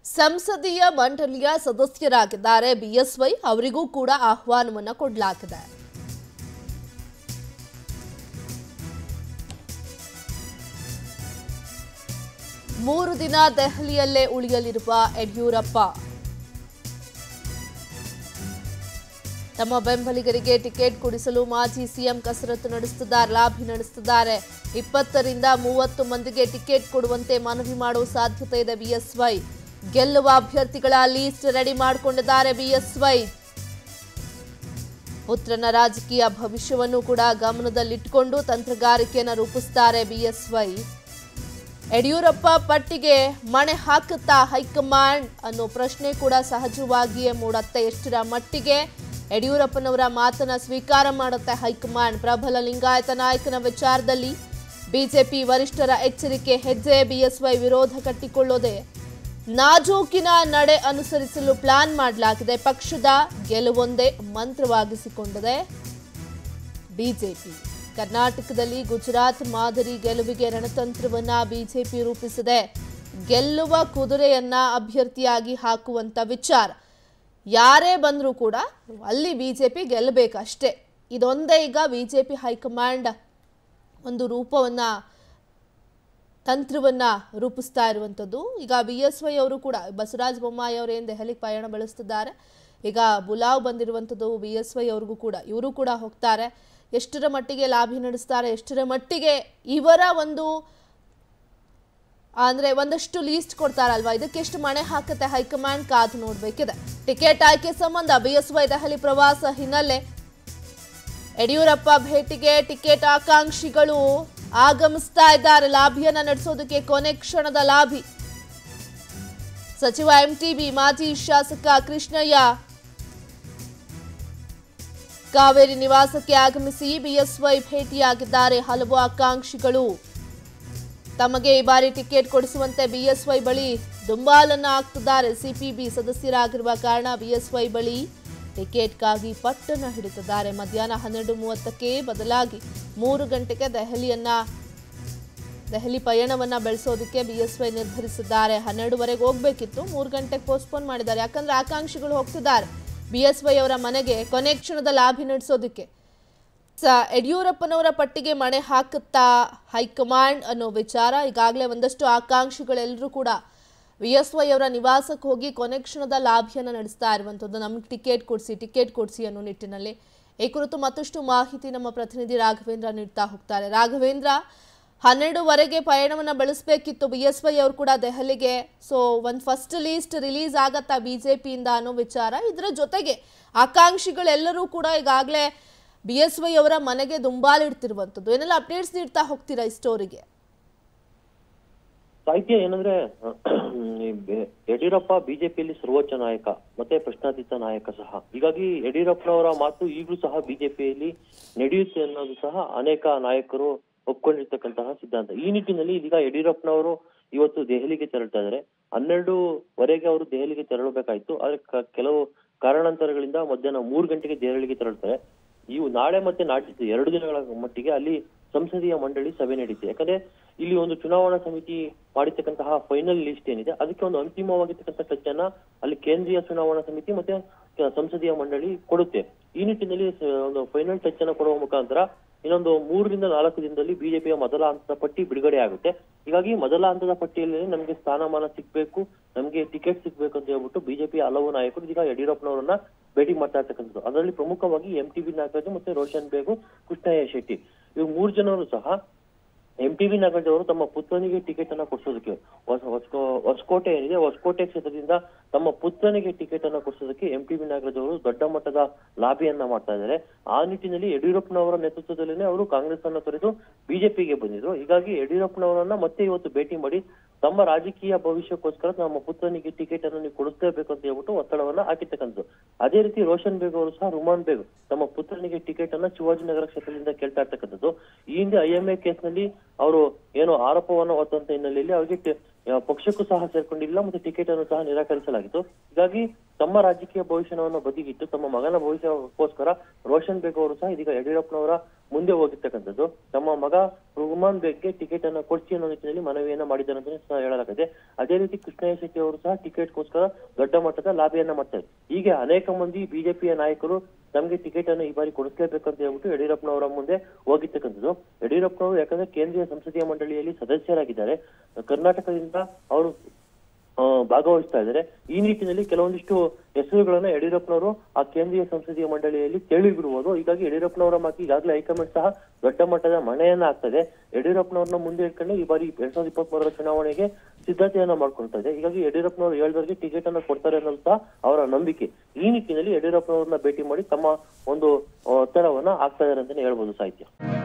ಸಂಸದೀಯ ಮಂಡಳಿಯ ಸದಸ್ಯರಾಗಿದ್ದಾರೆ ಬಿಎಸ್ವೈ ಅವರಿಗೂ ಕೂಡ ಆಹ್ವಾನವನ್ನು ಕೊಡಲಾಗಿದೆ. ಮೂರು ದಿನ ದೆಹಲಿಯಲ್ಲೇ ಉಳಿಯಲಿರುವ ಯಡಿಯೂರಪ್ಪ ತಮ್ಮ ಬೆಂಬಲಿಗರಿಗೆ ಟಿಕೆಟ್ ಕೊಡಿಸಲು ಮಾಜಿ ಸಿಎಂ ಕಸರತ್ತು ನಡೆಸುತ್ತಿದ್ದಾರೆ, ಲಾಬಿ ನಡೆಸುತ್ತಿದ್ದಾರೆ. 20 ರಿಂದ 30 ಮಂದಿಗೆ ಟಿಕೆಟ್ ಕೊಡುವಂತೆ ಮನವಿ ಮಾಡುವ ಸಾಧ್ಯತೆ ಇದೆ. ಬಿಎಸ್ವೈ ಗೆಲ್ಲುವ ಅಭ್ಯರ್ಥಿಗಳ ಲೀಸ್ಟ್ ರೆಡಿ ಮಾಡಿಕೊಂಡಿದ್ದಾರೆ. ಬಿಎಸ್ವೈ ಪುತ್ರನ ರಾಜಕೀಯ ಭವಿಷ್ಯವನ್ನು ಕೂಡ ಗಮನದಲ್ಲಿಟ್ಟುಕೊಂಡು ತಂತ್ರಗಾರಿಕೆಯನ್ನು ರೂಪಿಸುತ್ತಾರೆ. ಬಿಎಸ್ವೈ ಯಡಿಯೂರಪ್ಪ ಪಟ್ಟಿಗೆ ಮಣೆ ಹಾಕುತ್ತಾ ಹೈಕಮಾಂಡ್ ಅನ್ನೋ ಪ್ರಶ್ನೆ ಕೂಡ ಸಹಜವಾಗಿಯೇ ಮೂಡುತ್ತೆ. ಎಷ್ಟರ ಮಟ್ಟಿಗೆ ಯಡಿಯೂರಪ್ಪನವರ ಮಾತನ್ನ ಸ್ವೀಕಾರ ಮಾಡುತ್ತೆ ಹೈಕಮಾಂಡ್? ಪ್ರಬಲ ಲಿಂಗಾಯತ ನಾಯಕನ ವಿಚಾರದಲ್ಲಿ ಬಿಜೆಪಿ ವರಿಷ್ಠರ ಎಚ್ಚರಿಕೆ ಹೆಜ್ಜೆ. ಬಿಎಸ್ವೈ ವಿರೋಧ ಕಟ್ಟಿಕೊಳ್ಳೋದೆ ನಾಜೂಕಿನ ನಡೆ ಅನುಸರಿಸಲು ಪ್ಲಾನ್ ಮಾಡಲಾಗಿದೆ. ಪಕ್ಷದ ಗೆಲುವೊಂದೇ ಮಂತ್ರವಾಗಿಸಿಕೊಂಡಿದೆ ಬಿಜೆಪಿ. ಕರ್ನಾಟಕದಲ್ಲಿ ಗುಜರಾತ್ ಮಾದರಿ ಗೆಲುವಿಗೆ ರಣತಂತ್ರವನ್ನ ಬಿಜೆಪಿ ರೂಪಿಸಿದೆ. ಗೆಲ್ಲುವ ಕುದುರೆಯನ್ನ ಅಭ್ಯರ್ಥಿಯಾಗಿ ಹಾಕುವಂತ ವಿಚಾರ. ಯಾರೇ ಬಂದರೂ ಕೂಡ ಅಲ್ಲಿ ಬಿಜೆಪಿ ಗೆಲ್ಲಬೇಕಷ್ಟೇ. ಇದೊಂದೇ ಈಗ ಬಿಜೆಪಿ ಹೈಕಮಾಂಡ್ ಒಂದು ರೂಪವನ್ನ ತಂತ್ರವನ್ನ ರೂಪಿಸ್ತಾ ಇರುವಂಥದ್ದು. ಈಗ ಬಿಎಸ್ವೈ ಅವರು ಕೂಡ ಬಸವರಾಜ ಬೊಮ್ಮಾಯಿ ಅವರು ಏನು ದೆಹಲಿಗೆ ಪಯಣ ಬೆಳೆಸ್ತಿದ್ದಾರೆ, ಈಗ ಬುಲಾವ್ ಬಂದಿರುವಂಥದ್ದು ಬಿಎಸ್ವೈ ಅವ್ರಿಗೂ ಕೂಡ, ಇವರು ಕೂಡ ಹೋಗ್ತಾರೆ. ಎಷ್ಟರ ಮಟ್ಟಿಗೆ ಲಾಭಿ ನಡೆಸ್ತಾರೆ, ಎಷ್ಟರ ಮಟ್ಟಿಗೆ ಇವರ ಒಂದು ಅಂದ್ರೆ ಒಂದಷ್ಟು ಲೀಸ್ಟ್ ಕೊಡ್ತಾರಲ್ವಾ, ಇದಕ್ಕೆ ಎಷ್ಟು ಮಣೆ ಹಾಕುತ್ತೆ ಹೈಕಮಾಂಡ್ ಕಾದು ನೋಡ್ಬೇಕಿದೆ. ಟಿಕೆಟ್ ಆಯ್ಕೆ ಸಂಬಂಧ ಬಿಎಸ್ವೈ ದೆಹಲಿ ಪ್ರವಾಸ ಹಿನ್ನೆಲೆ ಯಡಿಯೂರಪ್ಪ ಭೇಟಿಗೆ ಟಿಕೆಟ್ ಆಕಾಂಕ್ಷಿಗಳು ಆಗಮಿಸ್ತಾ ಇದ್ದಾರೆ. ಲಾಭಿಯನ್ನ ನಡೆಸೋದಕ್ಕೆ ಕೊನೆ ಕ್ಷಣದ ಲಾಭಿ. ಸಚಿವ ಎಂಟಿಬಿ, ಮಾಜಿ ಶಾಸಕ ಕೃಷ್ಣಯ್ಯ ಕಾವೇರಿ ನಿವಾಸಕ್ಕೆ ಆಗಮಿಸಿ ಬಿಎಸ್ವೈ ಭೇಟಿಯಾಗಿದ್ದಾರೆ. ಹಲವು ಆಕಾಂಕ್ಷಿಗಳು ತಮಗೆ ಈ ಬಾರಿ ಟಿಕೆಟ್ ಕೊಡಿಸುವಂತೆ ಬಿಎಸ್ವೈ ಬಳಿ ದುಂಬಾಲನ್ನ ಹಾಕ್ತಿದ್ದಾರೆ. ಸಿಪಿಬಿ ಸದಸ್ಯರಾಗಿರುವ ಕಾರಣ ಬಿಎಸ್ವೈ ಬಳಿ ಟಿಕೆಟ್ಗಾಗಿ ಪಟ್ಟನ್ನು ಹಿಡಿದಿದ್ದಾರೆ. ಮಧ್ಯಾಹ್ನ 12:30ಕ್ಕೆ ಬದಲಾಗಿ 3 ಗಂಟೆಗೆ ದೆಹಲಿ ಪಯಣವನ್ನ ಬೆಳೆಸೋದಕ್ಕೆ ಬಿಎಸ್ವೈ ನಿರ್ಧರಿಸಿದ್ದಾರೆ. 12ವರೆಗೆ ಹೋಗ್ಬೇಕಿತ್ತು, 3 ಗಂಟೆಗೆ ಪೋಸ್ಟ್ಪೋನ್ ಮಾಡಿದ್ದಾರೆ. ಯಾಕಂದ್ರೆ ಆಕಾಂಕ್ಷಿಗಳು ಹೋಗ್ತಿದ್ದಾರೆ ಬಿಎಸ್ವೈ ಅವರ ಮನೆಗೆ ಕೊನೆ ಕ್ಷಣದ ಲಾಭಿ ನಡೆಸೋದಕ್ಕೆ. ಯಡಿಯೂರಪ್ಪನವರ ಪಟ್ಟಿಗೆ ಮಣೆ ಹಾಕುತ್ತಾ ಹೈಕಮಾಂಡ್ ಅನ್ನೋ ವಿಚಾರ. ಈಗಾಗಲೇ ಒಂದಷ್ಟು ಆಕಾಂಕ್ಷಿಗಳೆಲ್ಲರೂ ಕೂಡ ಬಿಎಸ್ವೈ ಅವರ ನಿವಾಸಕ್ಕೆ ಹೋಗಿ ಕೊನೆ ಕ್ಷಣದ ಲಾಭಿಯನ್ನು ನಡೆಸ್ತಾ ಇರುವಂಥದ್ದು. ನಮಗೆ ಟಿಕೆಟ್ ಕೊಡಿಸಿ ಅನ್ನೋ ನಿಟ್ಟಿನಲ್ಲಿ. ಈ ಕುರಿತು ಮತ್ತಷ್ಟು ಮಾಹಿತಿ ನಮ್ಮ ಪ್ರತಿನಿಧಿ ರಾಘವೇಂದ್ರ ನೀಡ್ತಾ ಹೋಗ್ತಾರೆ. ರಾಘವೇಂದ್ರ, 12ವರೆಗೆ ಪಯಣವನ್ನು ಬೆಳೆಸಬೇಕಿತ್ತು ಬಿಎಸ್ವೈ ಅವರು ಕೂಡ ದೆಹಲಿಗೆ. ಸೊ ಒಂದು ಫಸ್ಟ್ ಲೀಸ್ಟ್ ರಿಲೀಸ್ ಆಗತ್ತಾ ಬಿಜೆಪಿಯಿಂದ ಅನ್ನೋ ವಿಚಾರ. ಇದರ ಜೊತೆಗೆ ಆಕಾಂಕ್ಷಿಗಳೆಲ್ಲರೂ ಕೂಡ ಈಗಾಗಲೇ ಬಿಎಸ್ವೈ ಅವರ ಮನೆಗೆ ದುಂಬಾಲಿಡ್ತಿರುವಂಥದ್ದು. ಏನೆಲ್ಲ ಅಪ್ಡೇಟ್ಸ್ ನೀಡ್ತಾ ಹೋಗ್ತೀರಾ ಈ ಸ್ಟೋರಿಗೆ? ಸಾಹಿತ್ಯ ಏನಂದ್ರೆ, ಯಡಿಯೂರಪ್ಪ ಬಿಜೆಪಿಯಲ್ಲಿ ಸರ್ವೋಚ್ಚ ನಾಯಕ ಮತ್ತೆ ಪ್ರಶ್ನಾತೀತ ನಾಯಕ ಸಹ. ಹೀಗಾಗಿ ಯಡಿಯೂರಪ್ಪನವರ ಮಾತು ಈಗಲೂ ಸಹ ಬಿಜೆಪಿಯಲ್ಲಿ ನಡೆಯುತ್ತೆ ಅನ್ನೋದು ಸಹ ಅನೇಕ ನಾಯಕರು ಒಪ್ಕೊಂಡಿರ್ತಕ್ಕಂತಹ ಸಿದ್ಧಾಂತ. ಈ ನಿಟ್ಟಿನಲ್ಲಿ ಈಗ ಯಡಿಯೂರಪ್ಪನವರು ಇವತ್ತು ದೆಹಲಿಗೆ ತೆರಳ್ತಾ ಇದ್ದಾರೆ. 12ವರೆಗೆ ಅವರು ದೆಹಲಿಗೆ ತೆರಳಬೇಕಾಯ್ತು. ಆದ್ರೆ ಕೆಲವು ಕಾರಣಾಂತರಗಳಿಂದ ಮಧ್ಯಾಹ್ನ 3 ಗಂಟೆಗೆ ದೆಹಲಿಗೆ ತೆರಳ್ತಾರೆ. ಇವು ನಾಳೆ ಮತ್ತೆ ನಾಡಿದ್ದು 2 ದಿನಗಳ ಮಟ್ಟಿಗೆ ಅಲ್ಲಿ ಸಂಸದೀಯ ಮಂಡಳಿ ಸಭೆ ನಡೀತಿದೆ. ಯಾಕಂದ್ರೆ ಇಲ್ಲಿ ಒಂದು ಚುನಾವಣಾ ಸಮಿತಿ ಮಾಡಿರ್ತಕ್ಕಂತಹ ಫೈನಲ್ ಲಿಸ್ಟ್ ಏನಿದೆ ಅದಕ್ಕೆ ಒಂದು ಅಂತಿಮವಾಗಿರ್ತಕ್ಕಂಥ ಟಚ್ ಅನ್ನ ಅಲ್ಲಿ ಕೇಂದ್ರೀಯ ಚುನಾವಣಾ ಸಮಿತಿ ಮತ್ತೆ ಸಂಸದೀಯ ಮಂಡಳಿ ಕೊಡುತ್ತೆ. ಈ ನಿಟ್ಟಿನಲ್ಲಿ ಒಂದು ಫೈನಲ್ ಟಚ್ ಅನ್ನ ಕೊಡುವ ಮುಖಾಂತರ ಇನ್ನೊಂದು 3 ರಿಂದ 4 ದಿನದಲ್ಲಿ ಬಿಜೆಪಿಯ ಮೊದಲ ಹಂತದ ಪಟ್ಟಿ ಬಿಡುಗಡೆ ಆಗುತ್ತೆ. ಹೀಗಾಗಿ ಮೊದಲ ಹಂತದ ಪಟ್ಟಿಯಲ್ಲಿ ನಮಗೆ ಸ್ಥಾನಮಾನ ಸಿಗ್ಬೇಕು, ನಮ್ಗೆ ಟಿಕೆಟ್ ಸಿಗ್ಬೇಕು ಅಂತ ಹೇಳ್ಬಿಟ್ಟು ಬಿಜೆಪಿಯ ಹಲವು ನಾಯಕರು ಈಗ ಯಡಿಯೂರಪ್ಪನವರನ್ನ ಭೇಟಿ ಮಾಡ್ತಾ ಇರ್ತಕ್ಕಂಥದ್ದು. ಅದರಲ್ಲಿ ಪ್ರಮುಖವಾಗಿ ಎಂಟಿಬಿ ನಾಗರಾಜ್ ಮತ್ತೆ ರೋಷನ್ ಬೇಗು, ಕೃಷ್ಣಯ್ಯ ಶೆಟ್ಟಿ, ಇವು 3 ಜನರು ಸಹ ಎಂಟಿಬಿ ನಾಗರಾಜ್ ಅವರು ತಮ್ಮ ಪುತ್ರನಿಗೆ ಟಿಕೆಟ್ ಅನ್ನ ಕೊಡಿಸೋದಕ್ಕೆ ಹೊಸಕೋಟೆ ಏನಿದೆ, ಹೊಸಕೋಟೆ ಕ್ಷೇತ್ರದಿಂದ ತಮ್ಮ ಪುತ್ರನಿಗೆ ಟಿಕೆಟ್ ಅನ್ನ ಕೊಡಿಸೋದಕ್ಕೆ ಎಂಟಿಬಿ ನಾಗರಾಜ್ ಅವರು ದೊಡ್ಡ ಮಟ್ಟದ ಲಾಬಿಯನ್ನ ಮಾಡ್ತಾ ಇದ್ದಾರೆ. ಆ ನಿಟ್ಟಿನಲ್ಲಿ ಯಡಿಯೂರಪ್ಪನವರ ನೇತೃತ್ವದಲ್ಲಿನೇ ಅವರು ಕಾಂಗ್ರೆಸ್ ಅನ್ನ ತೊರೆದು ಬಿಜೆಪಿಗೆ ಬಂದಿದ್ರು. ಹೀಗಾಗಿ ಯಡಿಯೂರಪ್ಪನವರನ್ನ ಮತ್ತೆ ಇವತ್ತು ಭೇಟಿ ಮಾಡಿ ತಮ್ಮ ರಾಜಕೀಯ ಭವಿಷ್ಯಕ್ಕೋಸ್ಕರ ನಮ್ಮ ಪುತ್ರನಿಗೆ ಟಿಕೆಟ್ ಅನ್ನು ನೀವು ಕೊಡಿಸಲೇಬೇಕು ಅಂತ ಹೇಳ್ಬಿಟ್ಟು ಒತ್ತಡವನ್ನ ಹಾಕಿರ್ತಕ್ಕಂಥದ್ದು. ಅದೇ ರೀತಿ ರೋಷನ್ ಬೇಗ್ ಅವರು ಸಹ ರುಮಾನ್ ಬೇಗ್ ತಮ್ಮ ಪುತ್ರನಿಗೆ ಟಿಕೆಟ್ ಅನ್ನ ಶಿವಾಜಿನಗರ ಕ್ಷೇತ್ರದಿಂದ ಕೇಳ್ತಾ ಇರ್ತಕ್ಕಂಥದ್ದು. ಈ ಹಿಂದೆ IMA ಕೇಸ್ನಲ್ಲಿ ಅವರು ಏನು ಆರೋಪವನ್ನು ಹೊತ್ತಂತ ಹಿನ್ನೆಲೆಯಲ್ಲಿ ಅವರಿಗೆ ಪಕ್ಷಕ್ಕೂ ಸಹ ಸೇರ್ಕೊಂಡಿಲ್ಲ ಮತ್ತೆ ಟಿಕೆಟ್ ಅನ್ನು ಸಹ ನಿರಾಕರಿಸಲಾಗಿತ್ತು. ಹೀಗಾಗಿ ತಮ್ಮ ರಾಜಕೀಯ ಭವಿಷ್ಯವನ್ನು ಬದಿಗಿಟ್ಟು ತಮ್ಮ ಮಗನ ಭವಿಷ್ಯಕ್ಕೋಸ್ಕರ ರೋಷನ್ ಬೇಗ್ ಅವರು ಸಹ ಇದೀಗ ಯಡಿಯೂರಪ್ಪನವರ ಮುಂದೆ ಹೋಗಿರ್ತಕ್ಕಂಥದ್ದು. ತಮ್ಮ ಮಗ ರುಮಾನ್ ಬೇಗ್ಗೆ ಟಿಕೆಟ್ ಅನ್ನ ಕೊಡಿಸಿ ಅನ್ನೋ ನಿಟ್ಟಿನಲ್ಲಿ ಮನವಿಯನ್ನ ಮಾಡಿದ್ದಾರೆ ಅಂತ ಸಹ ಹೇಳಲಾಗಿದೆ. ಅದೇ ರೀತಿ ಕೃಷ್ಣಯ್ಯ ಶೆಟ್ಟಿ ಅವರು ಸಹ ಟಿಕೆಟ್ಗೋಸ್ಕರ ದೊಡ್ಡ ಮಟ್ಟದ ಲಾಬಿಯನ್ನ ಮಾಡ್ತಾರೆ. ಹೀಗೆ ಅನೇಕ ಮಂದಿ ಬಿಜೆಪಿಯ ನಾಯಕರು ತಮಗೆ ಟಿಕೆಟ್ ಅನ್ನು ಈ ಬಾರಿ ಕೊಡಿಸ್ಲೇಬೇಕಂತ ಹೇಳ್ಬಿಟ್ಟು ಯಡಿಯೂರಪ್ಪನವರ ಮುಂದೆ ಹೋಗಿರ್ತಕ್ಕಂಥದ್ದು. ಯಡಿಯೂರಪ್ಪನವರು ಯಾಕಂದ್ರೆ ಕೇಂದ್ರೀಯ ಸಂಸದೀಯ ಮಂಡಳಿಯಲ್ಲಿ ಸದಸ್ಯರಾಗಿದ್ದಾರೆ, ಕರ್ನಾಟಕದಿಂದ ಅವರು ಭಾಗವಹಿಸ್ತಾ ಇದ್ದಾರೆ. ಈ ನಿಟ್ಟಿನಲ್ಲಿ ಕೆಲವೊಂದಿಷ್ಟು ಹೆಸರುಗಳನ್ನ ಯಡಿಯೂರಪ್ಪನವರು ಆ ಕೇಂದ್ರೀಯ ಸಂಸದೀಯ ಮಂಡಳಿಯಲ್ಲಿ ಕೇಳಿ ಬಿಡುವುದು. ಹೀಗಾಗಿ ಯಡಿಯೂರಪ್ಪನವರ ಮಾತು ಈಗಾಗಲೇ ಹೈಕಮಾಂಡ್ ಸಹ ದೊಡ್ಡ ಮಟ್ಟದ ಮಣೆಯನ್ನ ಆಗ್ತದೆ. ಯಡಿಯೂರಪ್ಪನವ್ರನ್ನ ಮುಂದೆ ಇಟ್ಕೊಂಡು ಈ ಬಾರಿ 2023ರ ಚುನಾವಣೆಗೆ ಸಿದ್ಧತೆಯನ್ನ ಮಾಡ್ಕೊಳ್ತಾ ಇದೆ. ಹೀಗಾಗಿ ಯಡಿಯೂರಪ್ಪನವರು ಹೇಳಿದವರಿಗೆ ಟಿಕೆಟ್ ಅನ್ನ ಕೊಡ್ತಾರೆ ಅನ್ನೋದು ಸಹ ಅವರ ನಂಬಿಕೆ. ಈ ನಿಟ್ಟಿನಲ್ಲಿ ಯಡಿಯೂರಪ್ಪನವ್ರನ್ನ ಭೇಟಿ ಮಾಡಿ ತಮ್ಮ ಒಂದು ಒತ್ತಡವನ್ನ ಆಗ್ತಾ ಇದ್ದಾರೆ ಅಂತಾನೆ ಹೇಳ್ಬೋದು ಸಾಹಿತ್ಯ.